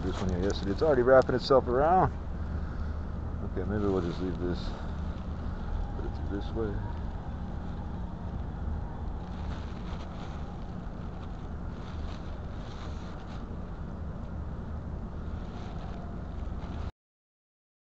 this one here yesterday. It's already wrapping itself around. Okay, maybe we'll just leave this, put it through this way.